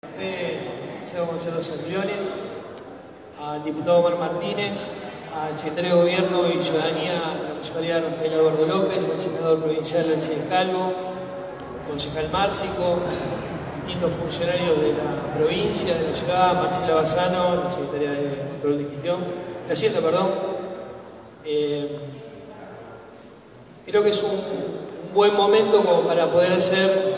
Licenciado Gonzalo Sanglione, al diputado Omar Martínez, al secretario de Gobierno y Ciudadanía de la Municipalidad Rafael Eduardo López, al senador provincial Alcides Calvo, al concejal Márcico, distintos funcionarios de la provincia, de la ciudad, Marcela Bassano, la secretaria de Control de Gestión, de Hacienda, perdón. Creo que es un buen momento como para poder hacer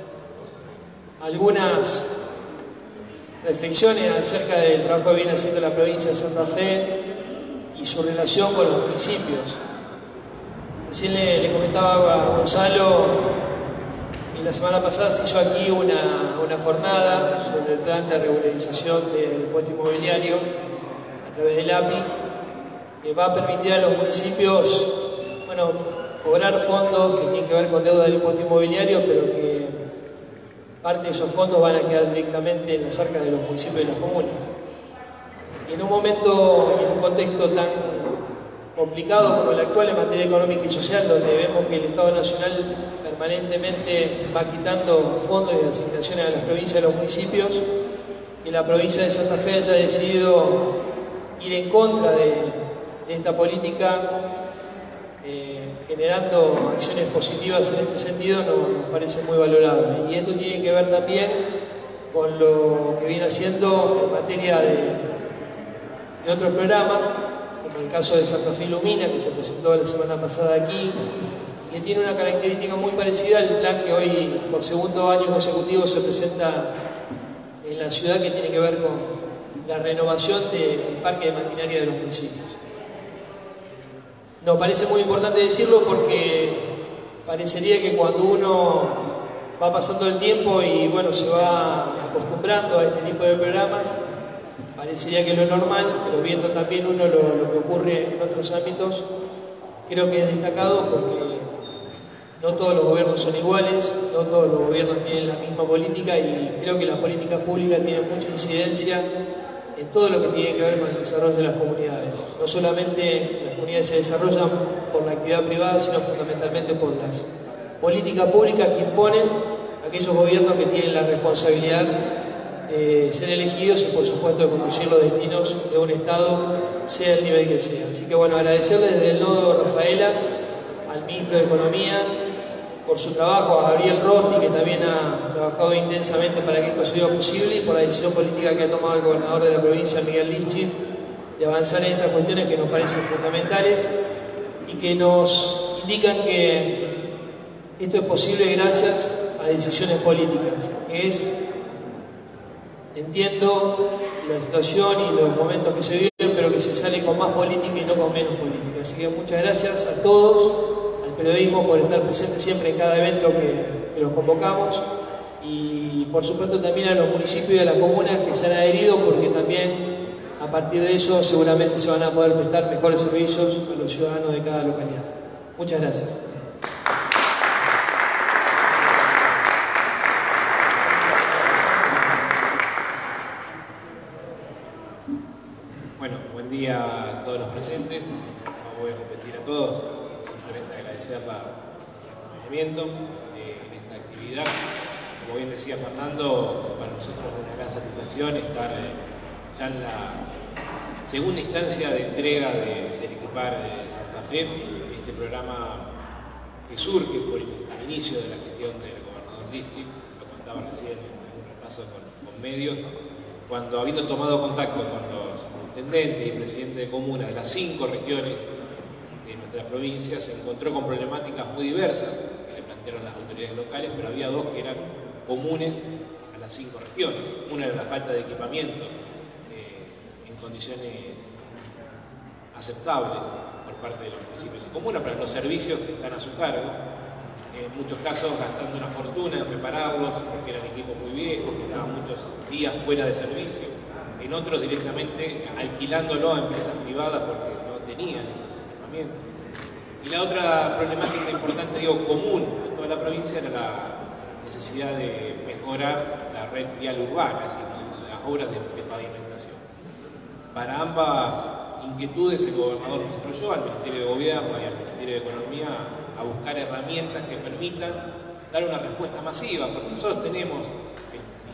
algunas reflexiones acerca del trabajo que viene haciendo la provincia de Santa Fe y su relación con los municipios. Recién le comentaba a Gonzalo que la semana pasada se hizo aquí una jornada sobre el plan de regularización del impuesto inmobiliario a través del API, que va a permitir a los municipios, cobrar fondos que tienen que ver con deuda del impuesto inmobiliario, pero que parte de esos fondos van a quedar directamente en las arcas de los municipios y las comunas. Y en un momento y en un contexto tan complicado como el actual en materia económica y social, donde vemos que el Estado Nacional permanentemente va quitando fondos y asignaciones a las provincias y a los municipios, y la provincia de Santa Fe haya decidido ir en contra de esta política, generando acciones positivas en este sentido, nos parece muy valorable. Y esto tiene que ver también con lo que viene haciendo en materia de otros programas, como el caso de Santa Fe Ilumina, que se presentó la semana pasada aquí, y que tiene una característica muy parecida al plan que hoy, por segundo año consecutivo, se presenta en la ciudad, que tiene que ver con la renovación del parque de maquinaria de los municipios. Nos parece muy importante decirlo porque parecería que cuando uno va pasando el tiempo y se va acostumbrando a este tipo de programas, parecería que es lo normal, pero viendo también uno lo que ocurre en otros ámbitos, creo que es destacado porque no todos los gobiernos son iguales, no todos los gobiernos tienen la misma política, y creo que las políticas públicas tienen mucha incidencia en todo lo que tiene que ver con el desarrollo de las comunidades. No solamente las comunidades se desarrollan por la actividad privada, sino fundamentalmente por las políticas públicas que imponen aquellos gobiernos que tienen la responsabilidad de ser elegidos y, por supuesto, de conducir los destinos de un Estado, sea el nivel que sea. Así que, agradecerle desde el nodo Rafaela al ministro de Economía por su trabajo, a Gabriel Rosti, que también ha trabajado intensamente para que esto sea posible, y por la decisión política que ha tomado el gobernador de la provincia, Miguel Lischit, de avanzar en estas cuestiones que nos parecen fundamentales y que nos indican que esto es posible gracias a decisiones políticas, que entiendo la situación y los momentos que se viven, pero que se sale con más política y no con menos política. Así que muchas gracias a todos, periodismo, por estar presente siempre en cada evento que los convocamos, y por supuesto también a los municipios y a las comunas que se han adherido, porque también a partir de eso seguramente se van a poder prestar mejores servicios a los ciudadanos de cada localidad. Muchas gracias. Bueno, buen día a todos los presentes. No voy a repetir a todos, simplemente agradecer el acompañamiento en esta actividad. Como bien decía Fernando, para nosotros es una gran satisfacción estar ya en la segunda instancia de entrega del Equipar Santa Fe, este programa que surge por el inicio de la gestión del gobernador Lischit, lo contaba recién en un repaso con medios, cuando habiendo tomado contacto con los intendentes y presidentes de comunas de las 5 regiones de nuestra provincia, se encontró con problemáticas muy diversas que le plantearon las autoridades locales, pero había 2 que eran comunes a las 5 regiones. Una era la falta de equipamiento en condiciones aceptables por parte de los municipios y comunas para los servicios que están a su cargo, en muchos casos gastando una fortuna en repararlos porque eran equipos muy viejos, que estaban muchos días fuera de servicio, en otros directamente alquilándolo a empresas privadas porque no tenían esos equipamientos. Y la otra problemática importante, común en toda la provincia, era la necesidad de mejorar la red vial urbana, es decir, las obras de pavimentación. Para ambas inquietudes el gobernador nos instruyó al Ministerio de Gobierno y al Ministerio de Economía a buscar herramientas que permitan dar una respuesta masiva, porque nosotros tenemos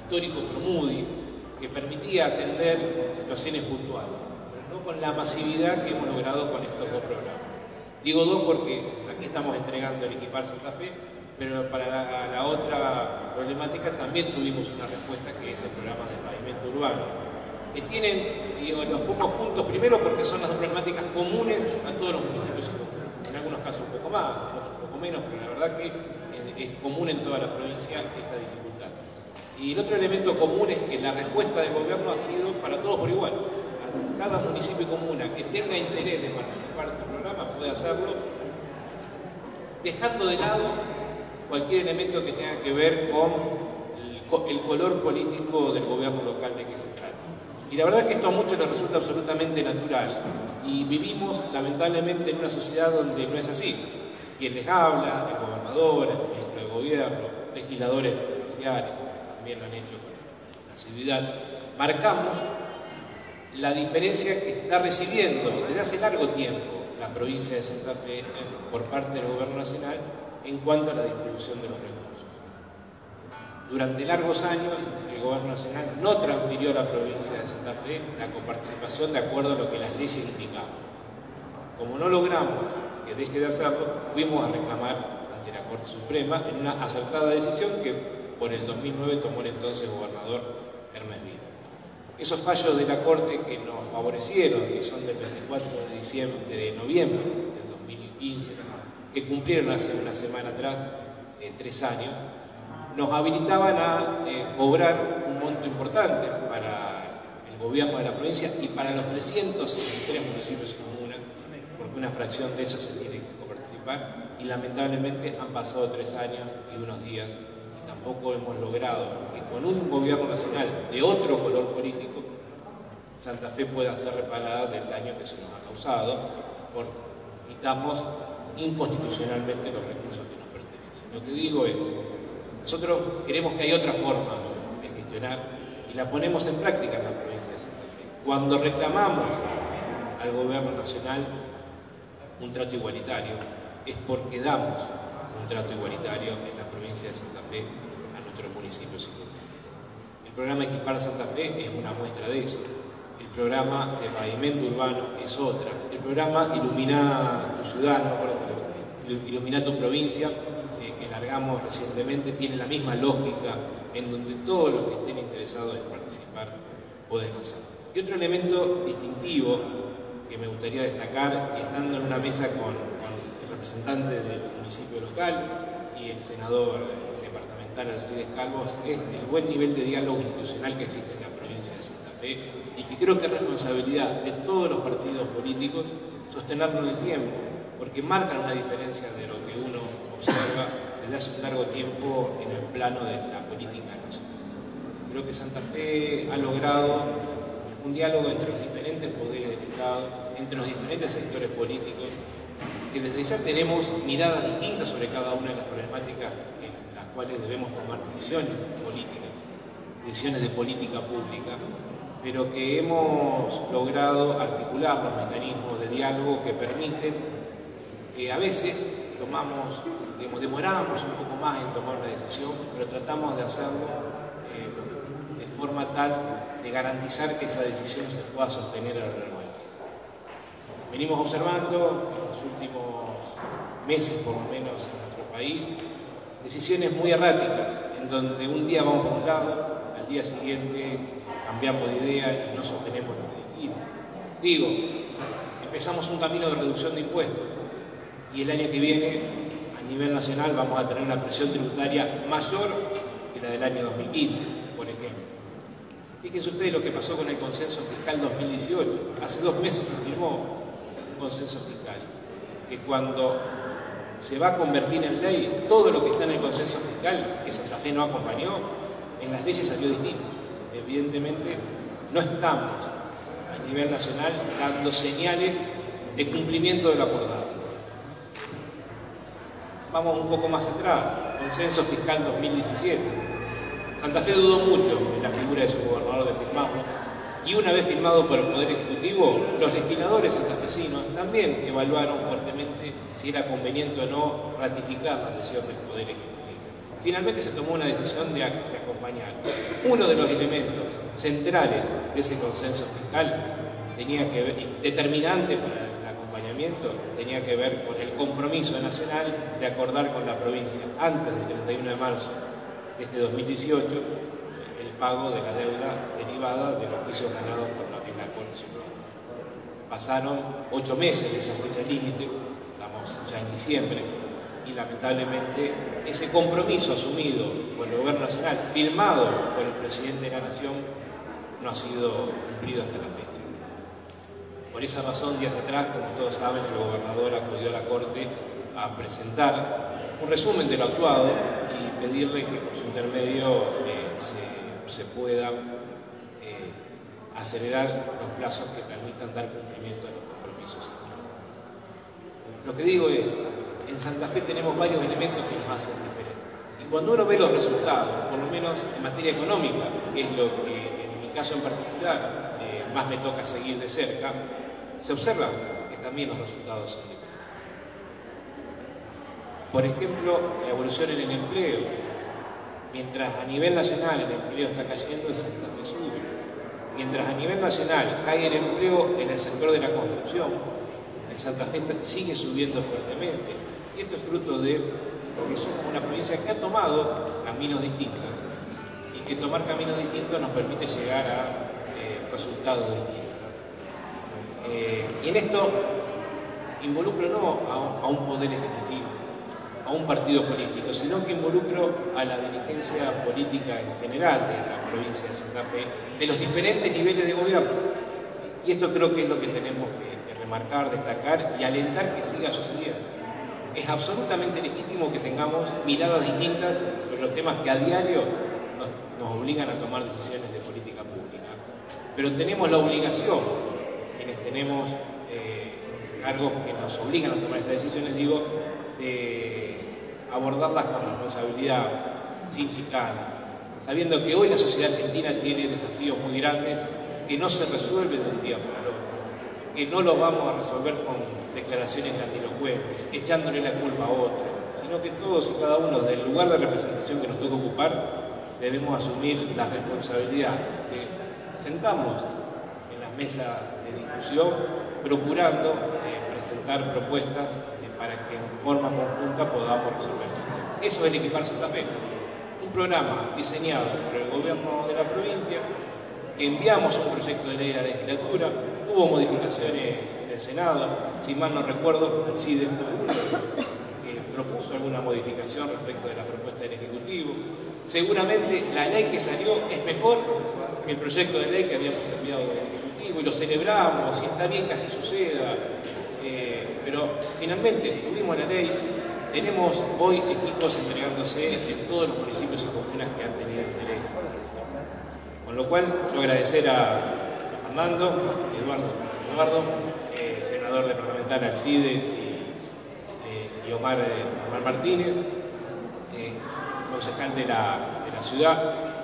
histórico Promudi, que permitía atender situaciones puntuales, pero no con la masividad que hemos logrado con estos dos programas. Digo dos porque aquí estamos entregando el Equipar Santa Fe, pero para la otra problemática también tuvimos una respuesta, que es el programa del pavimento urbano, que tienen, los pongo juntos primero porque son las dos problemáticas comunes a todos los municipios, en algunos casos un poco más, en otros un poco menos, pero la verdad que es común en toda la provincia esta dificultad. Y el otro elemento común es que la respuesta del gobierno ha sido para todos por igual. Cada municipio y comuna que tenga interés de participar de este programa puede hacerlo, dejando de lado cualquier elemento que tenga que ver con el color político del gobierno local de que se trata. Y la verdad que esto a muchos les resulta absolutamente natural, y vivimos lamentablemente en una sociedad donde no es así. Quien les habla, el gobernador, el ministro de gobierno, legisladores provinciales, también lo han hecho con asiduidad, marcamos la diferencia que está recibiendo desde hace largo tiempo la provincia de Santa Fe por parte del gobierno nacional en cuanto a la distribución de los recursos. Durante largos años el gobierno nacional no transfirió a la provincia de Santa Fe la coparticipación de acuerdo a lo que las leyes indicaban. Como no logramos que deje de hacerlo, fuimos a reclamar ante la Corte Suprema en una acertada decisión que por el 2009 tomó el entonces gobernador Hermes Vila. Esos fallos de la Corte que nos favorecieron, que son del 24 de noviembre del 2015, que cumplieron hace una semana atrás, 3 años, nos habilitaban a cobrar un monto importante para el gobierno de la provincia y para los 363 municipios y comunas, porque una fracción de eso se tiene que coparticipar, y lamentablemente han pasado 3 años y unos días, y tampoco hemos logrado que con un gobierno nacional de otro color político Santa Fe pueda ser reparada del daño que se nos ha causado por quitamos inconstitucionalmente los recursos que nos pertenecen. Lo que digo es, nosotros queremos que hay otra forma de gestionar y la ponemos en práctica en la provincia de Santa Fe. Cuando reclamamos al gobierno nacional un trato igualitario, es porque damos un trato igualitario en la provincia de Santa Fe a nuestros municipios y comunas. El programa Equipar Santa Fe es una muestra de eso. El programa de pavimento urbano es otra. El programa Ilumina tu ciudad, Ilumina tu provincia, que largamos recientemente, tiene la misma lógica, en donde todos los que estén interesados en participar pueden hacerlo. Y otro elemento distintivo que me gustaría destacar, estando en una mesa con el representante del municipio local y el senador departamental Alcides Calvo, es el buen nivel de diálogo institucional que existe en la provincia de Santa Fe, y que creo que es responsabilidad de todos los partidos políticos sostenerlo en el tiempo, porque marcan una diferencia de lo que uno observa desde hace un largo tiempo en el plano de la política nacional. Creo que Santa Fe ha logrado un diálogo entre los diferentes poderes del Estado, entre los diferentes sectores políticos, que desde ya tenemos miradas distintas sobre cada una de las problemáticas en las cuales debemos tomar decisiones políticas, decisiones de política pública, pero que hemos logrado articular los mecanismos de diálogo que permiten que a veces demoramos un poco más en tomar una decisión, pero tratamos de hacerlo de forma tal de garantizar que esa decisión se pueda sostener a lo largo del tiempo. Venimos observando en los últimos meses, por lo menos en nuestro país, decisiones muy erráticas, en donde un día vamos por un lado, al día siguiente cambiamos de idea y no sostenemos lo que dijimos. Digo, empezamos un camino de reducción de impuestos y el año que viene, a nivel nacional, vamos a tener una presión tributaria mayor que la del año 2015, por ejemplo. Fíjense ustedes lo que pasó con el Consenso Fiscal 2018. Hace 2 meses se firmó un consenso fiscal, que cuando se va a convertir en ley, todo lo que está en el consenso fiscal, que Santa Fe no acompañó, en las leyes salió distinto. Evidentemente, no estamos a nivel nacional dando señales de cumplimiento de lo acordado. Vamos un poco más atrás, Consenso Fiscal 2017. Santa Fe dudó mucho en la figura de su gobernador de firmarlo, y una vez firmado por el Poder Ejecutivo, los legisladores santafesinos también evaluaron fuertemente si era conveniente o no ratificar la decisión del Poder Ejecutivo. Finalmente se tomó una decisión de acompañar. Uno de los elementos centrales de ese consenso fiscal tenía que ver, y determinante para el acompañamiento, tenía que ver con el compromiso nacional de acordar con la provincia antes del 31 de marzo de este 2018 el pago de la deuda derivada de los juicios ganados en la Corte Suprema. Pasaron 8 meses de esa fecha límite, estamos ya en diciembre, y lamentablemente ese compromiso asumido por el Gobierno Nacional, firmado por el Presidente de la Nación, no ha sido cumplido hasta la fecha. Por esa razón, días atrás, como todos saben, el gobernador acudió a la Corte a presentar un resumen de lo actuado y pedirle que por su intermedio se pueda acelerar los plazos que permitan dar cumplimiento a los compromisos. Lo que digo es, en Santa Fe tenemos varios elementos que nos hacen diferentes. Y cuando uno ve los resultados, por lo menos en materia económica, que es lo que en mi caso en particular más me toca seguir de cerca, se observa que también los resultados son diferentes. Por ejemplo, la evolución en el empleo. Mientras a nivel nacional el empleo está cayendo, en Santa Fe sube. Mientras a nivel nacional cae el empleo en el sector de la construcción, en Santa Fe sigue subiendo fuertemente. Y esto es fruto de que somos una provincia que ha tomado caminos distintos y que tomar caminos distintos nos permite llegar a resultados distintos. Y en esto involucro no a un poder ejecutivo, a un partido político, sino que involucro a la dirigencia política en general de la provincia de Santa Fe, de los diferentes niveles de gobierno. Y esto creo que es lo que tenemos que remarcar, destacar y alentar que siga sucediendo. Es absolutamente legítimo que tengamos miradas distintas sobre los temas que a diario nos obligan a tomar decisiones de política pública. Pero tenemos la obligación, quienes tenemos cargos que nos obligan a tomar estas decisiones, digo, de abordarlas con responsabilidad, sin chicanas, sabiendo que hoy la sociedad argentina tiene desafíos muy grandes que no se resuelven de un día para el otro, que no los vamos a resolver con declaraciones grandilocuentes, echándole la culpa a otro, sino que todos y cada uno del lugar de representación que nos toca ocupar debemos asumir la responsabilidad de sentarnos en las mesas de discusión procurando presentar propuestas para que en forma conjunta podamos resolver. Eso es el Equipar Santa Fe, un programa diseñado por el gobierno de la provincia. Enviamos un proyecto de ley a la legislatura, hubo modificaciones en el Senado, si mal no recuerdo, el CIDE propuso alguna modificación respecto de la propuesta del Ejecutivo. Seguramente la ley que salió es mejor que el proyecto de ley que habíamos enviado del Ejecutivo y lo celebramos y está bien que así suceda. Pero finalmente tuvimos la ley, tenemos hoy equipos entregándose en todos los municipios y comunas que han tenido interés. Con lo cual, yo agradecer a Fernando, Eduardo, senador departamental Alcides y Omar Martínez, concejal de la ciudad.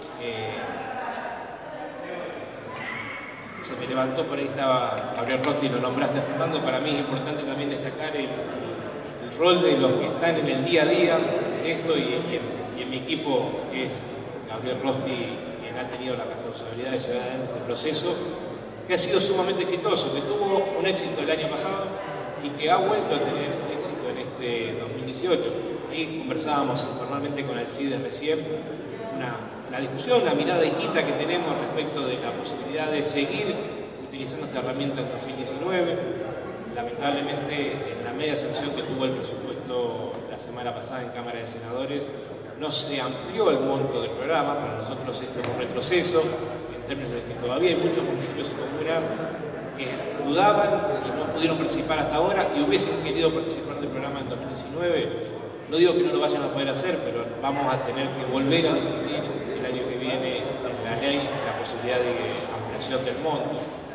Se me levantó, por ahí estaba Gabriel Rosti, lo nombraste a Fernando. Para mí es importante también destacar el rol de los que están en el día a día de esto y en mi equipo es Gabriel Rosti, quien ha tenido la responsabilidad de llevar adelante este proceso, que ha sido sumamente exitoso, que tuvo un éxito el año pasado y que ha vuelto a tener éxito en este 2018. Ahí conversábamos informalmente con Alcides recién, una discusión, una mirada distinta que tenemos respecto de la posibilidad de seguir utilizando esta herramienta en 2019. Lamentablemente, en la media sanción que tuvo el presupuesto la semana pasada en Cámara de Senadores, no se amplió el monto del programa. Para nosotros esto es un retroceso, en términos de que todavía hay muchos municipios y comunas que dudaban y no pudieron participar hasta ahora y hubiesen querido participar del programa en 2019. No digo que no lo vayan a poder hacer, pero vamos a tener que volver a discutir el año que viene en la ley la posibilidad de ampliación del monto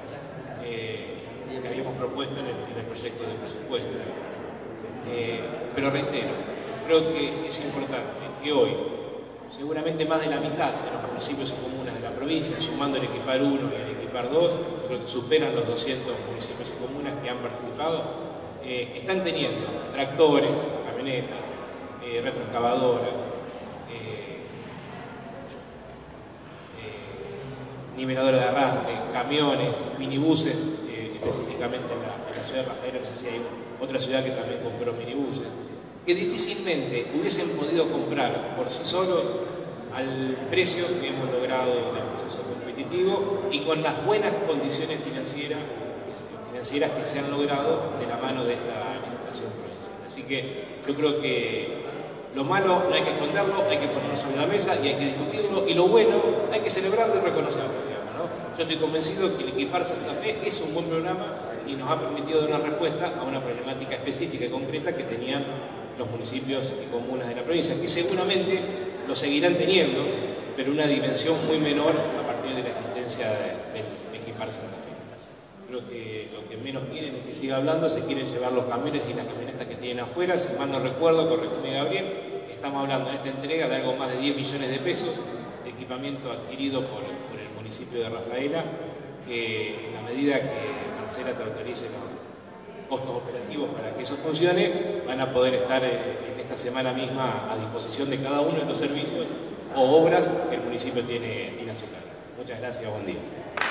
que habíamos propuesto en el proyecto de presupuesto. Pero reitero, creo que es importante que hoy, seguramente más de la mitad de los municipios y comunas de la provincia, sumando el Equipar 1 y el Equipar 2, yo creo que superan los 200 municipios y comunas que han participado, están teniendo tractores, camionetas, retroexcavadoras, niveladora de arrastre, camiones, minibuses, específicamente en la ciudad de Rafaela, no sé si hay otra ciudad que también compró minibuses, que difícilmente hubiesen podido comprar por sí solos al precio que hemos logrado del proceso competitivo y con las buenas condiciones financieras que se han logrado de la mano de esta licitación provincial. Así que yo creo que lo malo no hay que esconderlo, hay que ponerlo sobre la mesa y hay que discutirlo, y lo bueno hay que celebrarlo y reconocerlo, digamos, ¿no? Yo estoy convencido que el Equipar Santa Fe es un buen programa y nos ha permitido dar una respuesta a una problemática específica y concreta que tenían los municipios y comunas de la provincia, que seguramente lo seguirán teniendo, pero una dimensión muy menor a partir de la existencia de Equipar Santa Fe. Creo que lo que menos quieren es que siga hablando, se quieren llevar los camiones y las camionetas que tienen afuera. Si mal no recuerdo, corregime Gabriel, estamos hablando en esta entrega de algo más de 10 millones de pesos de equipamiento adquirido por el municipio de Rafaela, que en la medida que Marcela te autorice los costos operativos para que eso funcione, van a poder estar en esta semana misma a disposición de cada uno de los servicios o obras que el municipio tiene a su cargo. Muchas gracias, buen día.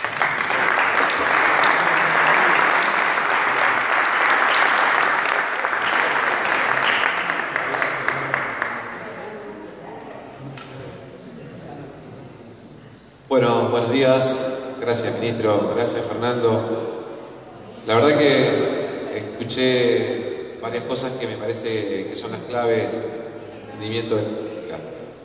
Bueno, buenos días. Gracias, ministro. Gracias, Fernando. La verdad que escuché varias cosas que me parece que son las claves del rendimiento de la política.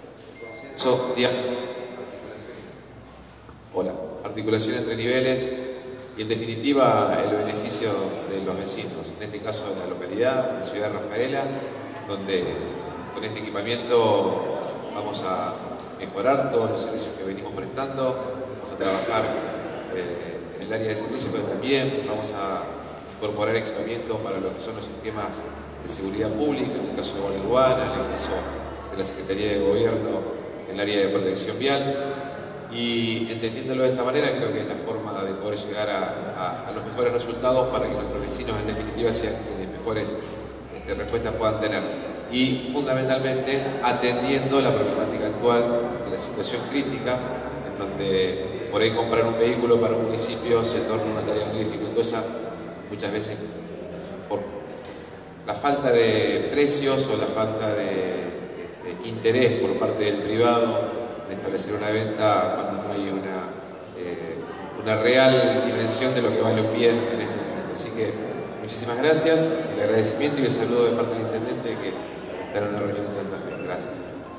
Articulación entre niveles y, en definitiva, el beneficio de los vecinos. En este caso, de la localidad, la ciudad de Rafaela, donde con este equipamiento vamos a mejorar todos los servicios que venimos prestando, vamos a trabajar en el área de servicios, pero también vamos a incorporar equipamientos para lo que son los esquemas de seguridad pública, en el caso de Guardia Urbana, en el caso de la Secretaría de Gobierno, en el área de protección vial. Y entendiéndolo de esta manera, creo que es la forma de poder llegar a los mejores resultados para que nuestros vecinos, en definitiva, sean quienes mejores respuestas puedan tener. Y fundamentalmente atendiendo la problemática actual de la situación crítica, en donde por ahí comprar un vehículo para un municipio se torna una tarea muy dificultosa, muchas veces por la falta de precios o la falta de interés por parte del privado de establecer una venta cuando no hay una real dimensión de lo que vale un bien en este momento. Así que muchísimas gracias, el agradecimiento y el saludo de parte del intendente que está en una reunión en Santa Fe. Gracias.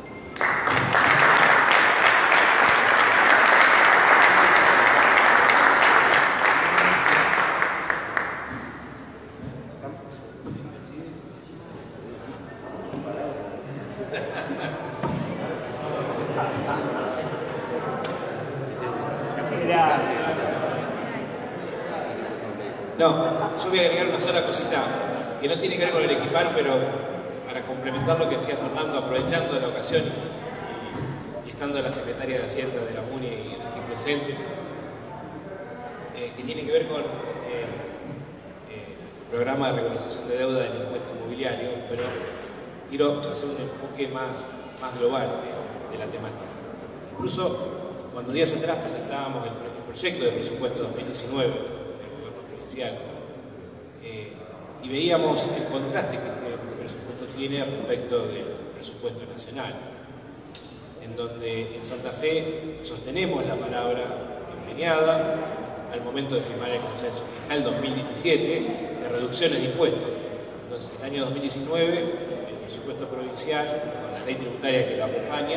No, yo voy a agregar una sola cosita que no tiene que ver con el Equipar, pero para complementar lo que decía Fernando, aprovechando de la ocasión y estando la secretaria de Hacienda de la MUNI aquí presente, que tiene que ver con el programa de regularización de deuda del impuesto inmobiliario, pero quiero hacer un enfoque más global de la temática. Incluso cuando días atrás presentábamos el proyecto de presupuesto 2019, y veíamos el contraste que este presupuesto tiene respecto del presupuesto nacional, en donde en Santa Fe sostenemos la palabra empeñada al momento de firmar el consenso fiscal 2017 de reducciones de impuestos. Entonces, el año 2019, el presupuesto provincial, con la ley tributaria que lo acompaña,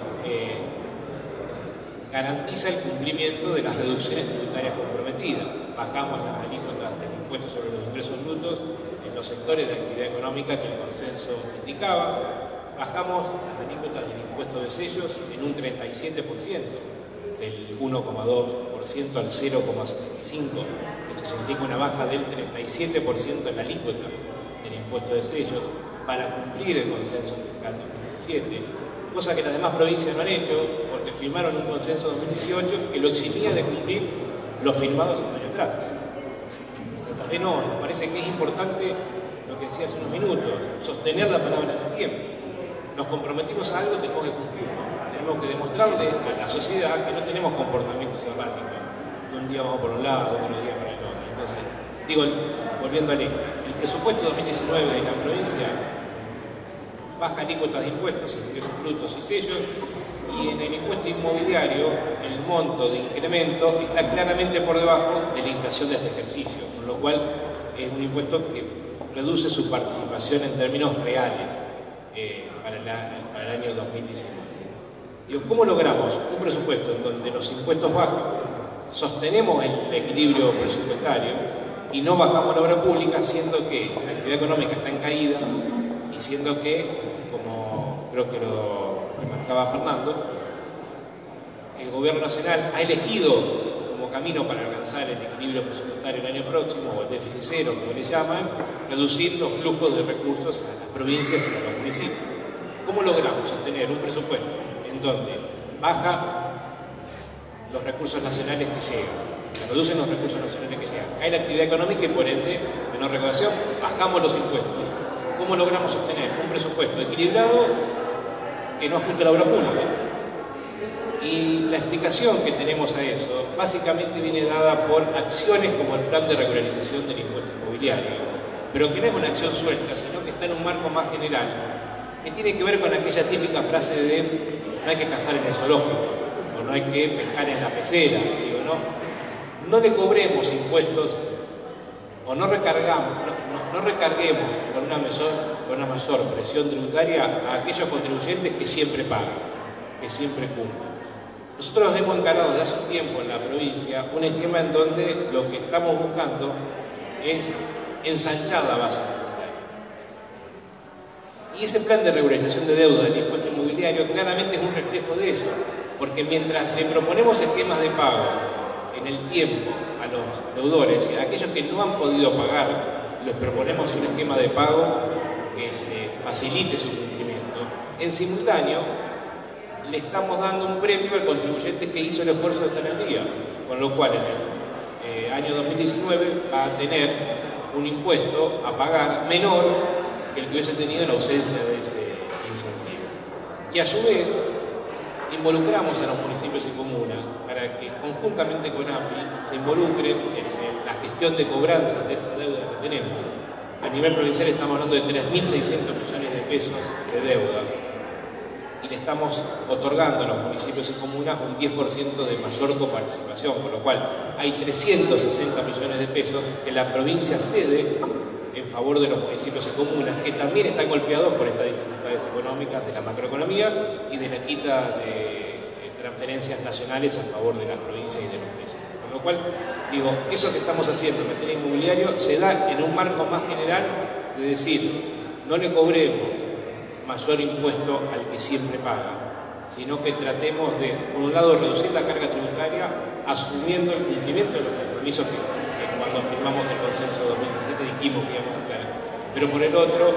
garantiza el cumplimiento de las reducciones tributarias comprometidas. Bajamos las alícuotas del impuesto sobre los ingresos brutos en los sectores de actividad económica que el consenso indicaba. Bajamos las alícuotas del impuesto de sellos en un 37%, del 1,2% al 0,75%. Esto significa una baja del 37% en la alícuota del impuesto de sellos para cumplir el consenso fiscal 2017. Cosa que las demás provincias no han hecho, porque firmaron un consenso 2018 que lo eximía de cumplir lo firmado hace un año atrás. Santa Fe no, nos parece que es importante lo que decía hace unos minutos, sostener la palabra en el tiempo. nos comprometimos a algo, tenemos que cumplirlo. Tenemos que demostrarle a la sociedad que no tenemos comportamientos erráticos. Un día vamos por un lado, otro día para el otro. Entonces, digo, volviendo al eje, el presupuesto 2019 de la provincia baja alícuotas de impuestos, ingresos brutos y sellos, y en el impuesto inmobiliario el monto de incremento está claramente por debajo de la inflación de este ejercicio, con lo cual es un impuesto que reduce su participación en términos reales para el año 2019. Digo, ¿cómo logramos un presupuesto en donde los impuestos bajan, sostenemos el equilibrio presupuestario y no bajamos la obra pública, siendo que la actividad económica está en caída y siendo que, como creo que lo remarcaba Fernando, el Gobierno Nacional ha elegido como camino para alcanzar el equilibrio presupuestario el año próximo, o el déficit cero, como le llaman, reducir los flujos de recursos a las provincias y a los municipios. ¿Cómo logramos sostener un presupuesto en donde baja los recursos nacionales que llegan, se reducen los recursos nacionales que llegan, cae la actividad económica y por ende menor recaudación, bajamos los impuestos? ¿Cómo logramos sostener un presupuesto equilibrado que no ajuste la obra pública? Y la explicación que tenemos a eso básicamente viene dada por acciones como el plan de regularización del impuesto inmobiliario, pero que no es una acción suelta, sino que está en un marco más general, que tiene que ver con aquella típica frase de no hay que cazar en el zoológico, o no hay que pescar en la pecera. Digo, no le cobremos impuestos o no recarguemos con una mayor presión tributaria a aquellos contribuyentes que siempre pagan, que siempre cumplen. Nosotros hemos encarado desde hace un tiempo en la provincia un esquema en donde lo que estamos buscando es ensanchar la base tributaria. Y ese plan de regularización de deuda del impuesto inmobiliario claramente es un reflejo de eso, porque mientras le proponemos esquemas de pago en el tiempo a los deudores y a aquellos que no han podido pagar, les proponemos un esquema de pago que facilite su cumplimiento, en simultáneo le estamos dando un premio al contribuyente que hizo el esfuerzo de estar al día, con lo cual en el año 2019 va a tener un impuesto a pagar menor que el que hubiese tenido en ausencia de ese incentivo. Y a su vez involucramos a los municipios y comunas para que conjuntamente con API se involucren en la gestión de cobranza de esa deuda que tenemos. A nivel provincial estamos hablando de 3.600 millones de pesos de deuda y le estamos otorgando a los municipios y comunas un 10% de mayor coparticipación, con lo cual hay 360 millones de pesos que la provincia cede en favor de los municipios y comunas, que también están golpeados por estas dificultades económicas de la macroeconomía y de la quita de transferencias nacionales a favor de la provincia y de los municipios. Con lo cual, digo, eso que estamos haciendo en materia inmobiliaria se da en un marco más general de decir, no le cobremos mayor impuesto al que siempre paga, sino que tratemos de, por un lado, reducir la carga tributaria asumiendo el cumplimiento de los compromisos que cuando firmamos el consenso de 2017 dijimos que íbamos a hacer, pero por el otro,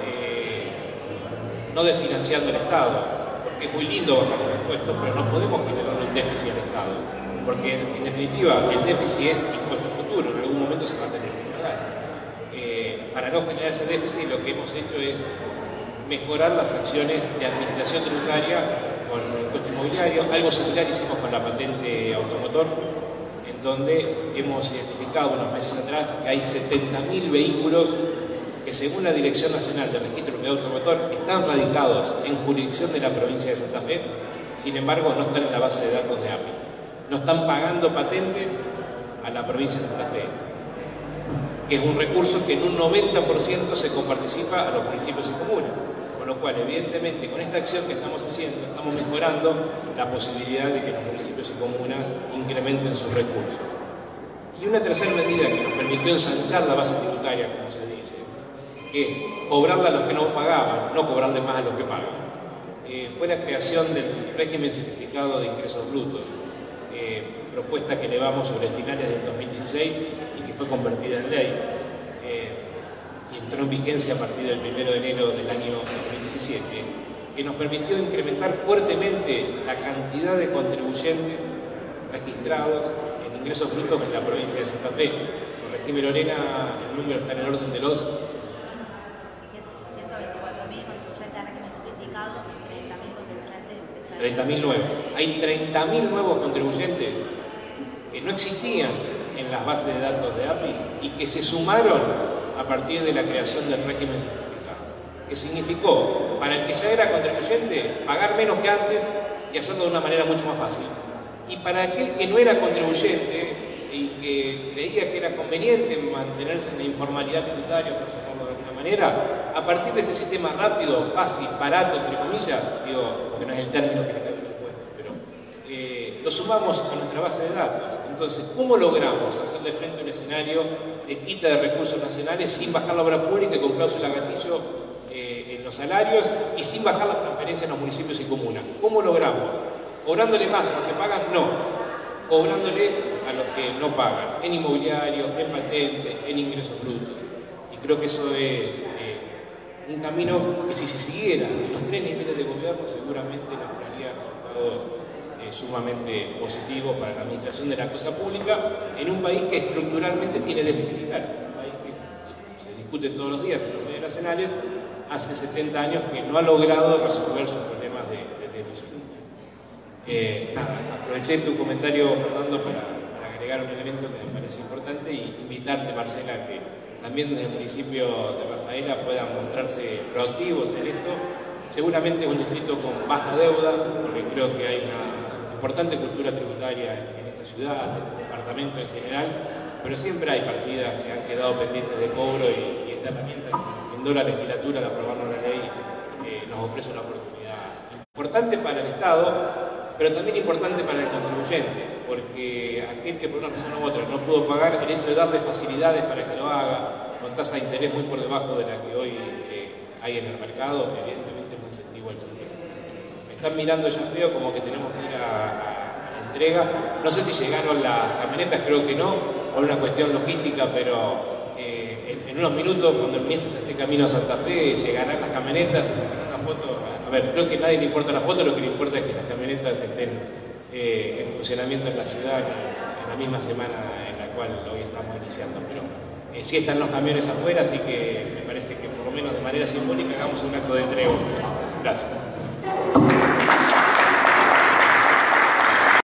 no desfinanciando el Estado, porque es muy lindo bajar los impuestos, pero no podemos generar un déficit al Estado, porque en definitiva el déficit es impuesto futuro, en algún momento se va a tener que pagar. Para no generar ese déficit, lo que hemos hecho es mejorar las acciones de administración tributaria con el impuesto inmobiliario. Algo similar hicimos con la patente automotor, en donde hemos identificado unos meses atrás que hay 70.000 vehículos que, según la Dirección Nacional de Registro de Propiedad Automotor, están radicados en jurisdicción de la provincia de Santa Fe, sin embargo no están en la base de datos de API. No están pagando patente a la provincia de Santa Fe, que es un recurso que en un 90% se coparticipa a los municipios y comunas. Con lo cual, evidentemente, con esta acción que estamos haciendo, estamos mejorando la posibilidad de que los municipios y comunas incrementen sus recursos. Y una tercera medida que nos permitió ensanchar la base tributaria, como se dice, que es cobrarle a los que no pagaban, no cobrarle más a los que pagan, fue la creación del régimen simplificado de ingresos brutos, propuesta que elevamos sobre finales del 2016 y que fue convertida en ley. Y entró en vigencia a partir del 1 de enero del año 2017, que nos permitió incrementar fuertemente la cantidad de contribuyentes registrados en ingresos brutos en la provincia de Santa Fe. Corregime, Lorena, el número está en el orden de los 124.000 contribuyentes a régimen simplificado 30.000 nuevos. Hay 30.000 nuevos contribuyentes que no existían en las bases de datos de API y que se sumaron a partir de la creación del régimen simplificado. Que significó, para el que ya era contribuyente, pagar menos que antes y hacerlo de una manera mucho más fácil. Y para aquel que no era contribuyente y que creía que era conveniente mantenerse en la informalidad tributaria, por llamarlo de alguna manera, a partir de este sistema rápido, fácil, barato, entre comillas, digo, porque no es el término que le cambia el impuesto, pero lo sumamos a nuestra base de datos. Entonces, ¿cómo logramos hacerle frente a un escenario de quita de recursos nacionales sin bajar la obra pública y con cláusula gatillo en los salarios y sin bajar las transferencias en los municipios y comunas? ¿Cómo logramos? ¿Cobrándole más a los que pagan? No. Cobrándole a los que no pagan, en inmobiliario, en patente, en ingresos brutos. Y creo que eso es un camino que si se siguiera en los 3 niveles de gobierno seguramente nos traería resultados sumamente positivos para la administración de la cosa pública en un país que estructuralmente tiene déficit fiscal, un país que se discute todos los días en los medios nacionales, hace 70 años que no ha logrado resolver sus problemas de déficit. Aproveché tu comentario, Fernando, para agregar un elemento que me parece importante y invitarte, Marcela, que también desde el municipio de Rafaela puedan mostrarse proactivos en esto. Seguramente es un distrito con baja deuda, porque creo que hay una importante cultura tributaria en esta ciudad, en el departamento en general, pero siempre hay partidas que han quedado pendientes de cobro y esta herramienta que brindó la legislatura al aprobarnos la ley nos ofrece una oportunidad importante para el Estado, pero también importante para el contribuyente, porque aquel que por una razón u otra no pudo pagar, el hecho de darle facilidades para que lo haga, con tasa de interés muy por debajo de la que hoy hay en el mercado, evidentemente es un incentivo al contribuyente. Me están mirando ya feo como que tenemos que ir a la entrega. No sé si llegaron las camionetas, creo que no, por una cuestión logística, pero en unos minutos, cuando el ministro ya esté camino a Santa Fe, llegarán las camionetas, se sacarán una foto. A ver, creo que a nadie le importa la foto, lo que le importa es que las camionetas estén en funcionamiento en la ciudad en la misma semana en la cual hoy estamos iniciando. Pero sí están los camiones afuera, así que me parece que por lo menos de manera simbólica hagamos un acto de entrega. Gracias.